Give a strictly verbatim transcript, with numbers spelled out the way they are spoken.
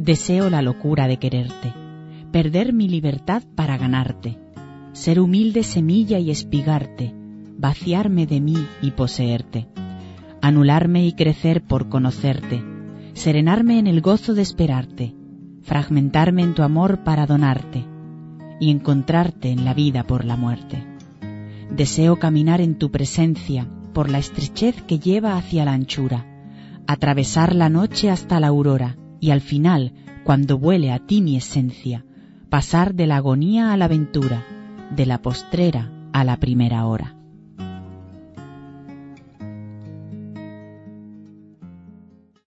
Deseo la locura de quererte, perder mi libertad para ganarte, ser humilde semilla y espigarte, vaciarme de mí y poseerte, anularme y crecer por conocerte, serenarme en el gozo de esperarte, fragmentarme en tu amor para donarte y encontrarte en la vida por la muerte. Deseo caminar en tu presencia por la estrechez que lleva hacia la anchura, atravesar la noche hasta la aurora y al final, cuando vuele a ti mi esencia, pasar de la agonía a la aventura, de la postrera a la primera hora.